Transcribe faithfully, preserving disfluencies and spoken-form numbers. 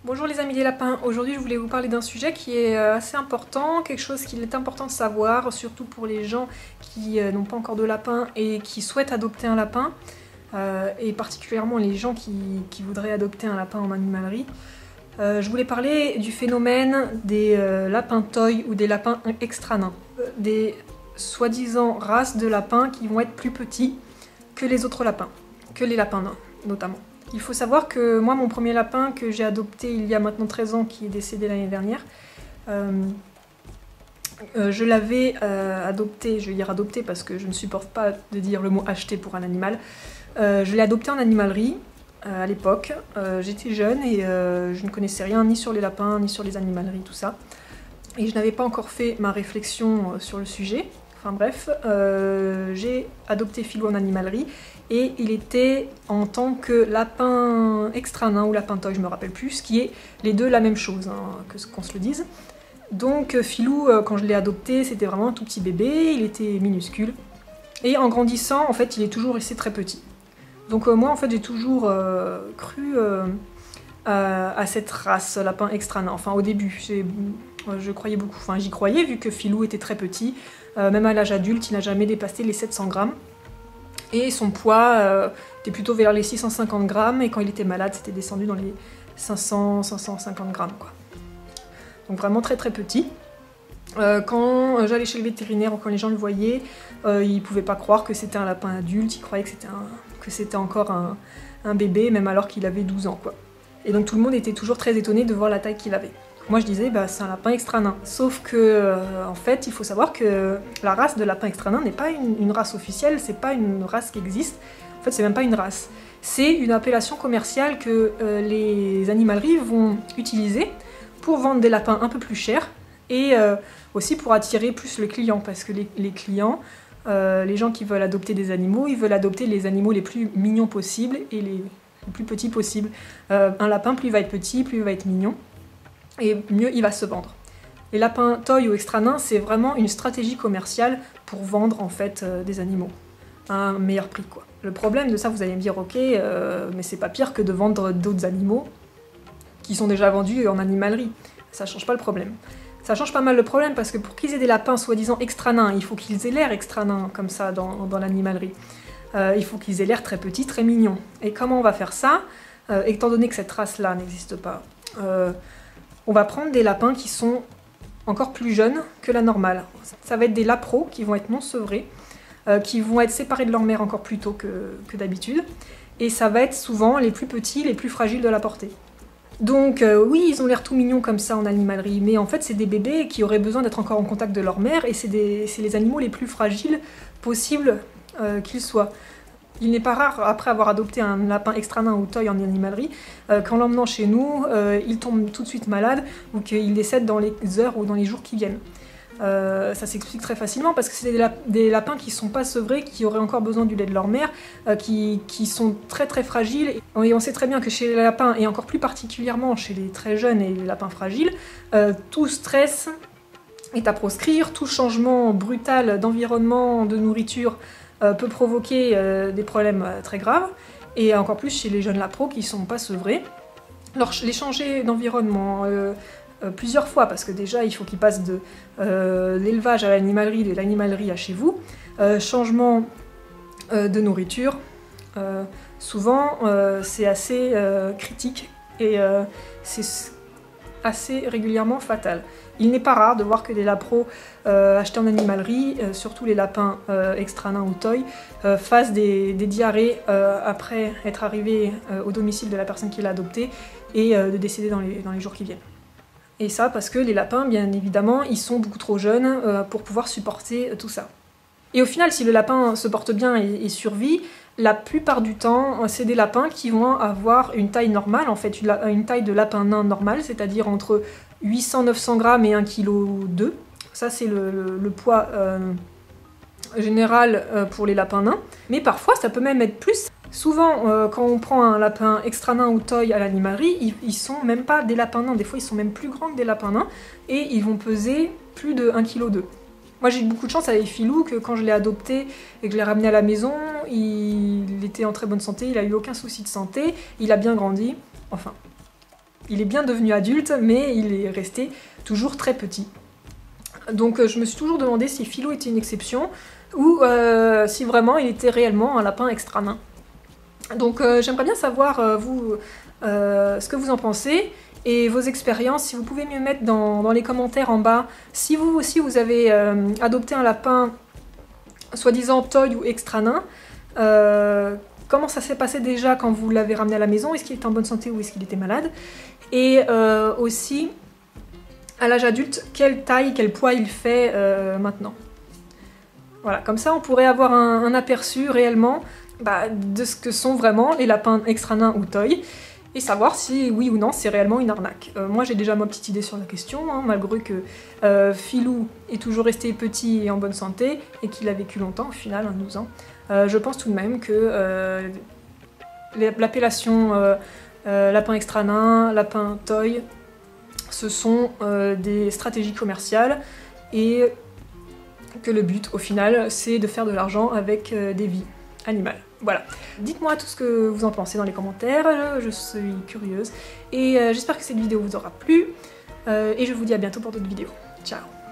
Bonjour les amis des lapins, aujourd'hui je voulais vous parler d'un sujet qui est assez important, quelque chose qu'il est important de savoir, surtout pour les gens qui n'ont pas encore de lapin et qui souhaitent adopter un lapin, euh, et particulièrement les gens qui, qui voudraient adopter un lapin en animalerie. Euh, je voulais parler du phénomène des euh, lapins toy ou des lapins extra nains, des soi-disant races de lapins qui vont être plus petits que les autres lapins, que les lapins nains notamment. Il faut savoir que moi, mon premier lapin que j'ai adopté il y a maintenant treize ans, qui est décédé l'année dernière, euh, euh, je l'avais euh, adopté, je vais dire adopté parce que je ne supporte pas de dire le mot acheter pour un animal. Euh, je l'ai adopté en animalerie euh, à l'époque. Euh, J'étais jeune et euh, je ne connaissais rien ni sur les lapins, ni sur les animaleries, tout ça. Et je n'avais pas encore fait ma réflexion euh, sur le sujet. Enfin bref, euh, j'ai adopté Philou en animalerie et il était en tant que lapin extra nain ou lapin toy, je me rappelle plus, ce qui est les deux la même chose, hein, que qu'on se le dise. Donc Philou, quand je l'ai adopté, c'était vraiment un tout petit bébé, il était minuscule. Et en grandissant, en fait, il est toujours resté très petit. Donc euh, moi, en fait, j'ai toujours euh, cru euh, à, à cette race lapin extra nain. Enfin, au début, je croyais beaucoup, enfin j'y croyais vu que Philou était très petit. Euh, même à l'âge adulte, il n'a jamais dépassé les sept cents grammes. Et son poids euh, était plutôt vers les six cent cinquante grammes, et quand il était malade, c'était descendu dans les cinq cents à cinq cent cinquante grammes, quoi. Donc vraiment très très petit. Euh, quand j'allais chez le vétérinaire ou quand les gens le voyaient, euh, ils ne pouvaient pas croire que c'était un lapin adulte, ils croyaient que c'était un, que c'était encore un, un bébé, même alors qu'il avait douze ans, quoi. Et donc tout le monde était toujours très étonné de voir la taille qu'il avait. Moi je disais, bah, c'est un lapin extra nain. Sauf que, euh, en fait, il faut savoir que la race de lapin extra nain n'est pas une, une race officielle, c'est pas une race qui existe. En fait, c'est même pas une race. C'est une appellation commerciale que euh, les animaleries vont utiliser pour vendre des lapins un peu plus chers et euh, aussi pour attirer plus le client. Parce que les, les clients, euh, les gens qui veulent adopter des animaux, ils veulent adopter les animaux les plus mignons possibles et les, les plus petits possibles. Euh, un lapin, plus il va être petit, plus il va être mignon. Et mieux il va se vendre. Les lapins toy ou extra nains, c'est vraiment une stratégie commerciale pour vendre en fait euh, des animaux à un meilleur prix, quoi. Le problème de ça, vous allez me dire, ok, euh, mais c'est pas pire que de vendre d'autres animaux qui sont déjà vendus en animalerie. Ça change pas le problème. Ça change pas mal le problème parce que pour qu'ils aient des lapins soi-disant extra nains, il faut qu'ils aient l'air extra nains comme ça dans, dans l'animalerie. Euh, il faut qu'ils aient l'air très petits, très mignons. Et comment on va faire ça, euh, étant donné que cette race-là n'existe pas? euh, On va prendre des lapins qui sont encore plus jeunes que la normale. Ça va être des lapros qui vont être non sevrés, euh, qui vont être séparés de leur mère encore plus tôt que, que d'habitude. Et ça va être souvent les plus petits, les plus fragiles de la portée. Donc euh, oui, ils ont l'air tout mignons comme ça en animalerie, mais en fait c'est des bébés qui auraient besoin d'être encore en contact de leur mère, et c'est les animaux les plus fragiles possibles euh, qu'ils soient. Il n'est pas rare, après avoir adopté un lapin extra nain ou toy en animalerie, euh, qu'en l'emmenant chez nous, euh, il tombe tout de suite malade ou qu'il décède dans les heures ou dans les jours qui viennent. Euh, ça s'explique très facilement parce que c'est des, lap des lapins qui ne sont pas sevrés, qui auraient encore besoin du lait de leur mère, euh, qui, qui sont très très fragiles. Et on sait très bien que chez les lapins, et encore plus particulièrement chez les très jeunes et les lapins fragiles, euh, tout stress est à proscrire, tout changement brutal d'environnement, de nourriture, Euh, peut provoquer euh, des problèmes euh, très graves, et encore plus chez les jeunes lapros qui ne sont pas sevrés. Alors les changer d'environnement euh, euh, plusieurs fois, parce que déjà il faut qu'ils passent de euh, l'élevage à l'animalerie, de l'animalerie à chez vous, euh, changement euh, de nourriture, euh, souvent euh, c'est assez euh, critique et euh, c'est assez régulièrement fatal. Il n'est pas rare de voir que des lapros euh, achetés en animalerie, euh, surtout les lapins euh, extra nains ou toy, euh, fassent des, des diarrhées euh, après être arrivés euh, au domicile de la personne qui l'a adopté et euh, de décéder dans les, dans les jours qui viennent. Et ça parce que les lapins, bien évidemment, ils sont beaucoup trop jeunes euh, pour pouvoir supporter euh, tout ça. Et au final, si le lapin se porte bien et, et survit, la plupart du temps, c'est des lapins qui vont avoir une taille normale, en fait, une, une taille de lapin nain normale, c'est-à-dire entre huit cents à neuf cents grammes et un virgule deux kilos. Ça, c'est le, le, le poids euh, général euh, pour les lapins nains. Mais parfois, ça peut même être plus. Souvent, euh, quand on prend un lapin extra nain ou toy à l'animalerie, ils, ils sont même pas des lapins nains. Des fois, ils sont même plus grands que des lapins nains et ils vont peser plus de un virgule deux kilos. Moi j'ai eu beaucoup de chance avec Philou, que quand je l'ai adopté et que je l'ai ramené à la maison, il était en très bonne santé, il a eu aucun souci de santé, il a bien grandi, enfin. il est bien devenu adulte, mais il est resté toujours très petit. Donc euh, je me suis toujours demandé si Philou était une exception, ou euh, si vraiment il était réellement un lapin extra nain. Donc euh, j'aimerais bien savoir, euh, vous, euh, ce que vous en pensez, et vos expériences, si vous pouvez me mettre dans, dans les commentaires en bas, si vous aussi vous avez euh, adopté un lapin soi-disant toy ou extra nain, euh, comment ça s'est passé déjà quand vous l'avez ramené à la maison, est-ce qu'il était en bonne santé ou est-ce qu'il était malade, et euh, aussi, à l'âge adulte, quelle taille, quel poids il fait euh, maintenant. Voilà, comme ça on pourrait avoir un, un aperçu réellement bah, de ce que sont vraiment les lapins extra nains ou toy, et savoir si oui ou non c'est réellement une arnaque. Euh, moi j'ai déjà ma petite idée sur la question, hein, malgré que euh, Philou est toujours resté petit et en bonne santé, et qu'il a vécu longtemps, au final, hein, douze ans. Euh, je pense tout de même que euh, l'appellation euh, euh, lapin extra nain, lapin toy, ce sont euh, des stratégies commerciales, et que le but au final c'est de faire de l'argent avec euh, des vies animales. Voilà. Dites-moi tout ce que vous en pensez dans les commentaires, je suis curieuse, et euh, j'espère que cette vidéo vous aura plu, euh, et je vous dis à bientôt pour d'autres vidéos. Ciao!